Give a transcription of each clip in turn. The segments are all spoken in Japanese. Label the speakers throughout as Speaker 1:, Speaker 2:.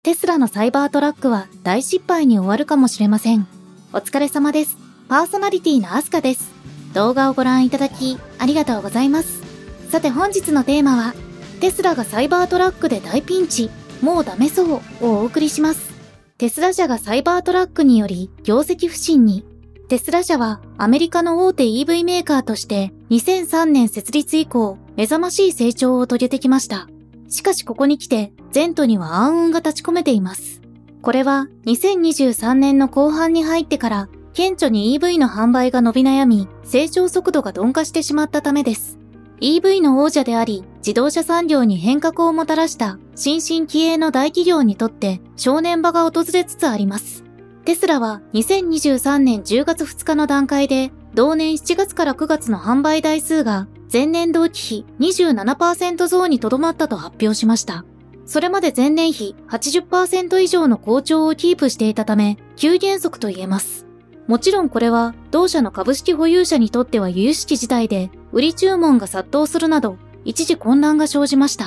Speaker 1: テスラのサイバートラックは大失敗に終わるかもしれません。お疲れ様です。パーソナリティのアスカです。動画をご覧いただきありがとうございます。さて本日のテーマは、テスラがサイバートラックで大ピンチ、もうダメそうをお送りします。テスラ社がサイバートラックにより業績不振に。テスラ社はアメリカの大手 EV メーカーとして2003年設立以降目覚ましい成長を遂げてきました。しかしここに来て前途には暗雲が立ち込めています。これは2023年の後半に入ってから顕著に EV の販売が伸び悩み成長速度が鈍化してしまったためです。EV の王者であり自動車産業に変革をもたらした新進気鋭の大企業にとって正念場が訪れつつあります。テスラは2023年10月2日の段階で同年7月から9月の販売台数が前年同期比 27% 増にとどまったと発表しました。それまで前年比 80% 以上の好調をキープしていたため急減速と言えます。もちろんこれは同社の株式保有者にとっては由々しき事態で売り注文が殺到するなど一時混乱が生じました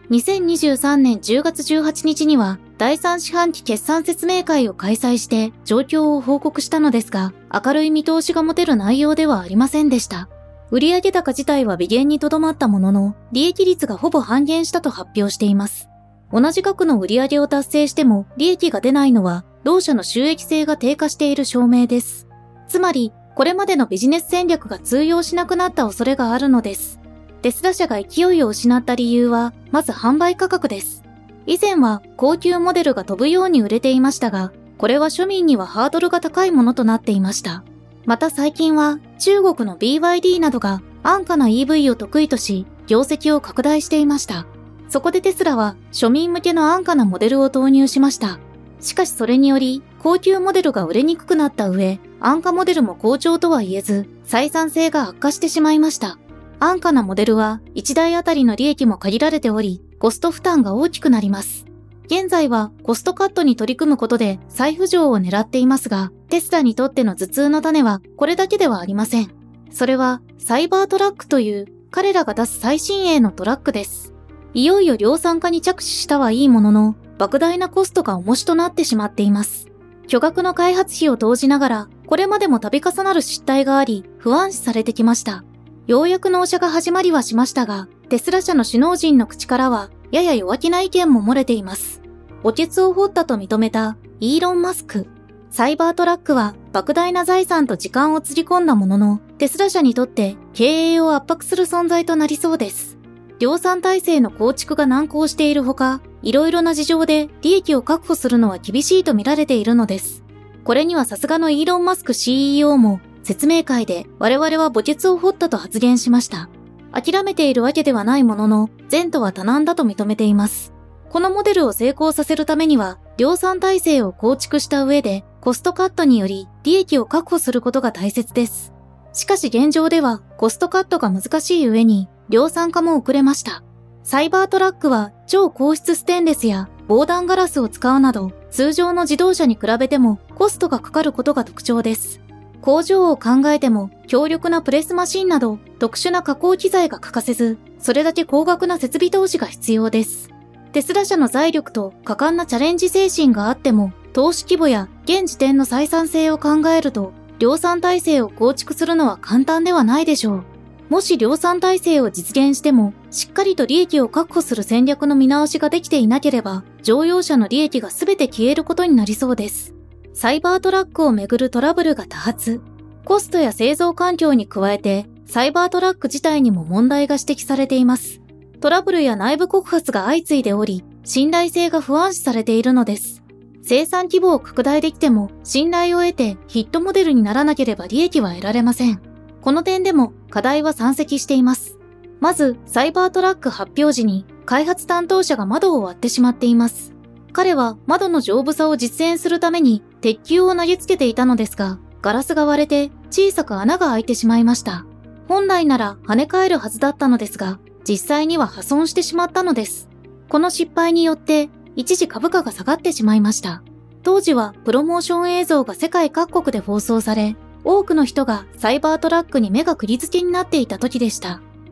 Speaker 1: 。2023年10月18日には第3四半期決算説明会を開催して状況を報告したのですが、明るい見通しが持てる内容ではありませんでした。売上高自体は微減にとどまったものの、利益率がほぼ半減したと発表しています。同じ額の売上を達成しても利益が出ないのは、同社の収益性が低下している証明です。つまり、これまでのビジネス戦略が通用しなくなった恐れがあるのです。テスラ社が勢いを失った理由は、まず販売価格です。以前は高級モデルが飛ぶように売れていましたが、これは庶民にはハードルが高いものとなっていました。また最近は中国の BYD などが安価な EV を得意とし、業績を拡大していました。そこでテスラは庶民向けの安価なモデルを投入しました。しかしそれにより高級モデルが売れにくくなった上、安価モデルも好調とは言えず、採算性が悪化してしまいました。安価なモデルは1台あたりの利益も限られており、コスト負担が大きくなります。現在はコストカットに取り組むことで再浮上を狙っていますが、テスラにとっての頭痛の種はこれだけではありません。それはサイバートラックという彼らが出す最新鋭のトラックです。いよいよ量産化に着手したはいいものの、莫大なコストが重しとなってしまっています。巨額の開発費を投じながら、これまでも度重なる失態があり、不安視されてきました。ようやく納車が始まりはしましたが、テスラ社の首脳陣の口からは、やや弱気な意見も漏れています。墓穴を掘ったと認めたイーロン・マスク。サイバートラックは莫大な財産と時間をつぎ込んだものの、テスラ社にとって経営を圧迫する存在となりそうです。量産体制の構築が難航しているほか、いろいろな事情で利益を確保するのは厳しいと見られているのです。これにはさすがのイーロン・マスク CEO も説明会で我々は墓穴を掘ったと発言しました。諦めているわけではないものの、前途は多難だと認めています。このモデルを成功させるためには、量産体制を構築した上で、コストカットにより利益を確保することが大切です。しかし現状では、コストカットが難しい上に、量産化も遅れました。サイバートラックは超硬質ステンレスや防弾ガラスを使うなど、通常の自動車に比べてもコストがかかることが特徴です。工場を考えても強力なプレスマシンなど特殊な加工機材が欠かせず、それだけ高額な設備投資が必要です。テスラ社の財力と果敢なチャレンジ精神があっても、投資規模や現時点の採算性を考えると、量産体制を構築するのは簡単ではないでしょう。もし量産体制を実現しても、しっかりと利益を確保する戦略の見直しができていなければ、乗用車の利益が全て消えることになりそうです。サイバートラックをめぐるトラブルが多発。コストや製造環境に加えて、サイバートラック自体にも問題が指摘されています。トラブルや内部告発が相次いでおり、信頼性が不安視されているのです。生産規模を拡大できても、信頼を得てヒットモデルにならなければ利益は得られません。この点でも課題は山積しています。まず、サイバートラック発表時に、開発担当者が窓を割ってしまっています。彼は窓の丈夫さを実演するために鉄球を投げつけていたのですが、ガラスが割れて小さく穴が開いてしまいました。本来なら跳ね返るはずだったのですが、実際には破損してしまったのです。この失敗によって一時株価が下がってしまいました。当時はプロモーション映像が世界各国で放送され、多くの人がサイバートラックに目が釘付けになっていた時でした。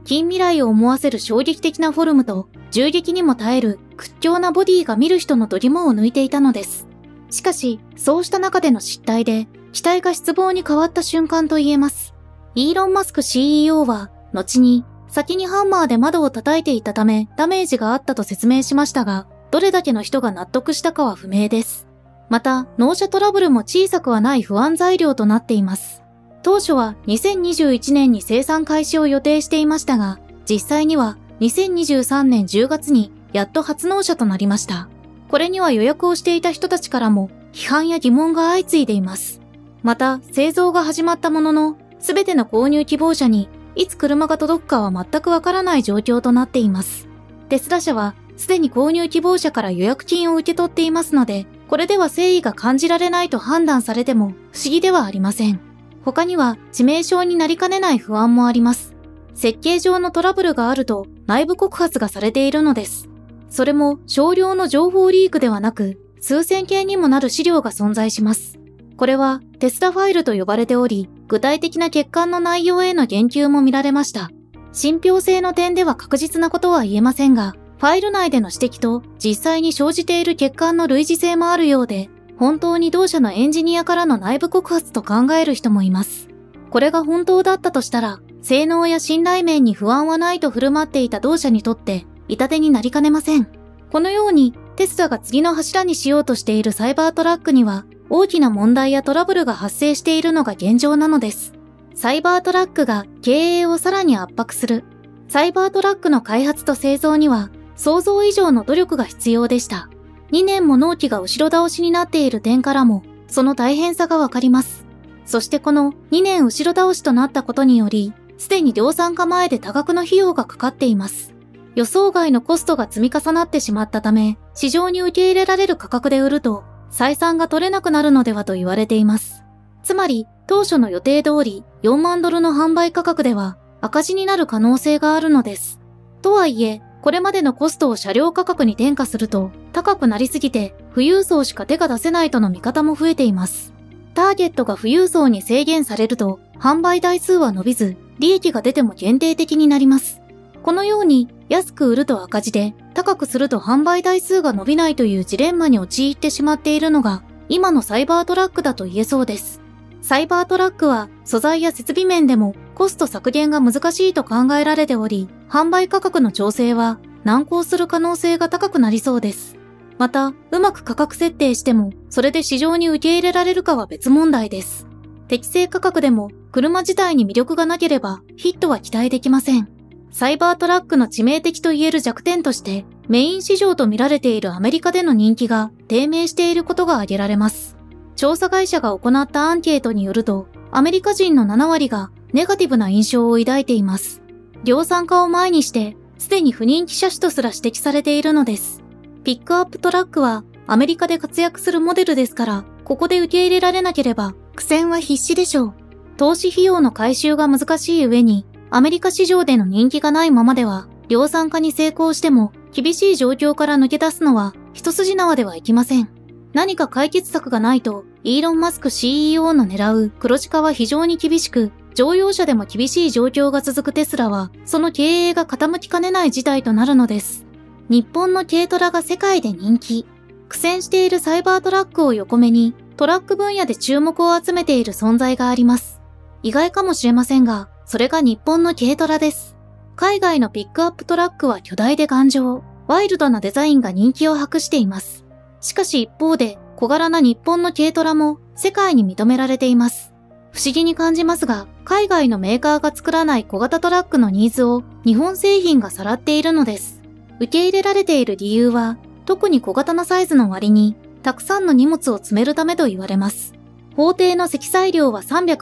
Speaker 1: 近未来を思わせる衝撃的なフォルムと銃撃にも耐える屈強なボディが見る人の度肝を抜いていたのです。しかし、そうした中での失態で、機体が失望に変わった瞬間と言えます。イーロン・マスク CEO は、後に、先にハンマーで窓を叩いていたためダメージがあったと説明しましたが、どれだけの人が納得したかは不明です。また、納車トラブルも小さくはない不安材料となっています。当初は2021年に生産開始を予定していましたが、実際には2023年10月にやっと初納車となりました。これには予約をしていた人たちからも批判や疑問が相次いでいます。また、製造が始まったものの、すべての購入希望者にいつ車が届くかは全くわからない状況となっています。テスラ社はすでに購入希望者から予約金を受け取っていますので、これでは誠意が感じられないと判断されても不思議ではありません。他には致命傷になりかねない不安もあります。設計上のトラブルがあると内部告発がされているのです。それも少量の情報リークではなく、数千件にもなる資料が存在します。これはテスラファイルと呼ばれており、具体的な欠陥の内容への言及も見られました。信憑性の点では確実なことは言えませんが、ファイル内での指摘と実際に生じている欠陥の類似性もあるようで、本当に同社のエンジニアからの内部告発と考える人もいます。これが本当だったとしたら、性能や信頼面に不安はないと振る舞っていた同社にとって、痛手になりかねません。このように、テスラが次の柱にしようとしているサイバートラックには、大きな問題やトラブルが発生しているのが現状なのです。サイバートラックが経営をさらに圧迫する。サイバートラックの開発と製造には、想像以上の努力が必要でした。2年も納期が後ろ倒しになっている点からも、その大変さがわかります。そしてこの2年後ろ倒しとなったことにより、すでに量産化前で多額の費用がかかっています。予想外のコストが積み重なってしまったため、市場に受け入れられる価格で売ると、採算が取れなくなるのではと言われています。つまり、当初の予定通り4万ドルの販売価格では赤字になる可能性があるのです。とはいえ、これまでのコストを車両価格に転嫁すると高くなりすぎて富裕層しか手が出せないとの見方も増えています。ターゲットが富裕層に制限されると販売台数は伸びず利益が出ても限定的になります。このように安く売ると赤字で高くすると販売台数が伸びないというジレンマに陥ってしまっているのが今のサイバートラックだと言えそうです。サイバートラックは素材や設備面でもコスト削減が難しいと考えられており、販売価格の調整は難航する可能性が高くなりそうです。また、うまく価格設定しても、それで市場に受け入れられるかは別問題です。適正価格でも車自体に魅力がなければヒットは期待できません。サイバートラックの致命的と言える弱点として、メイン市場と見られているアメリカでの人気が低迷していることが挙げられます。調査会社が行ったアンケートによると、アメリカ人の7割がネガティブな印象を抱いています。量産化を前にして、すでに不人気車種とすら指摘されているのです。ピックアップトラックはアメリカで活躍するモデルですから、ここで受け入れられなければ苦戦は必至でしょう。投資費用の回収が難しい上に、アメリカ市場での人気がないままでは、量産化に成功しても厳しい状況から抜け出すのは一筋縄ではいきません。何か解決策がないと、イーロン・マスク CEO の狙う黒字化は非常に厳しく、乗用車でも厳しい状況が続くテスラは、その経営が傾きかねない事態となるのです。日本の軽トラが世界で人気。苦戦しているサイバートラックを横目に、トラック分野で注目を集めている存在があります。意外かもしれませんが、それが日本の軽トラです。海外のピックアップトラックは巨大で頑丈、ワイルドなデザインが人気を博しています。しかし一方で、小柄な日本の軽トラも世界に認められています。不思議に感じますが、海外のメーカーが作らない小型トラックのニーズを日本製品がさらっているのです。受け入れられている理由は、特に小型なサイズの割に、たくさんの荷物を積めるためと言われます。法定の積載量は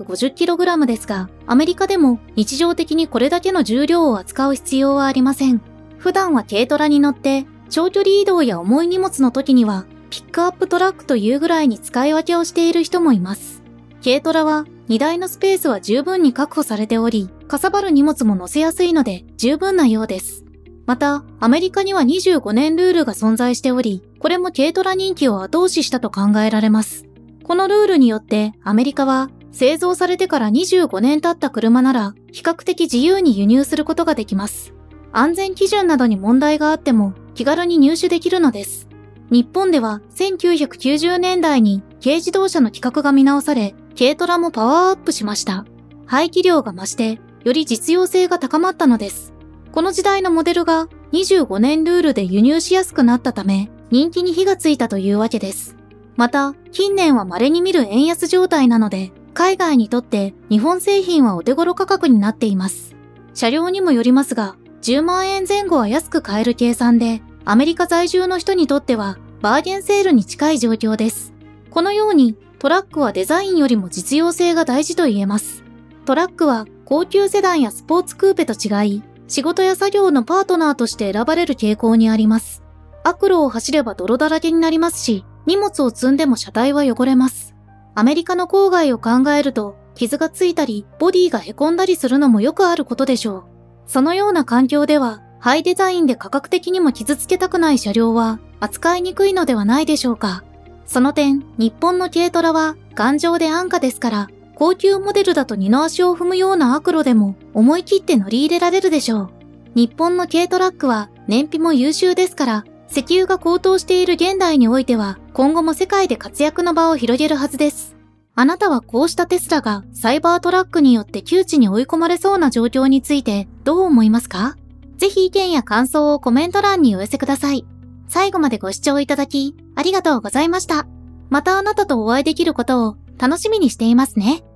Speaker 1: 350kg ですが、アメリカでも日常的にこれだけの重量を扱う必要はありません。普段は軽トラに乗って、長距離移動や重い荷物の時には、ピックアップトラックというぐらいに使い分けをしている人もいます。軽トラは荷台のスペースは十分に確保されており、かさばる荷物も乗せやすいので十分なようです。また、アメリカには25年ルールが存在しており、これも軽トラ人気を後押ししたと考えられます。このルールによってアメリカは製造されてから25年経った車なら比較的自由に輸入することができます。安全基準などに問題があっても気軽に入手できるのです。日本では1990年代に軽自動車の規格が見直され、軽トラもパワーアップしました。排気量が増して、より実用性が高まったのです。この時代のモデルが25年ルールで輸入しやすくなったため、人気に火がついたというわけです。また、近年は稀に見る円安状態なので、海外にとって日本製品はお手頃価格になっています。車両にもよりますが、10万円前後は安く買える計算で、アメリカ在住の人にとってはバーゲンセールに近い状況です。このようにトラックはデザインよりも実用性が大事と言えます。トラックは高級セダンやスポーツクーペと違い、仕事や作業のパートナーとして選ばれる傾向にあります。悪路を走れば泥だらけになりますし、荷物を積んでも車体は汚れます。アメリカの郊外を考えると、傷がついたり、ボディが凹んだりするのもよくあることでしょう。そのような環境では、ハイデザインで価格的にも傷つけたくない車両は、扱いにくいのではないでしょうか。その点、日本の軽トラは、頑丈で安価ですから、高級モデルだと二の足を踏むような悪路でも、思い切って乗り入れられるでしょう。日本の軽トラックは、燃費も優秀ですから、石油が高騰している現代においては、今後も世界で活躍の場を広げるはずです。あなたはこうしたテスラがサイバートラックによって窮地に追い込まれそうな状況についてどう思いますか？ぜひ意見や感想をコメント欄にお寄せください。最後までご視聴いただきありがとうございました。またあなたとお会いできることを楽しみにしていますね。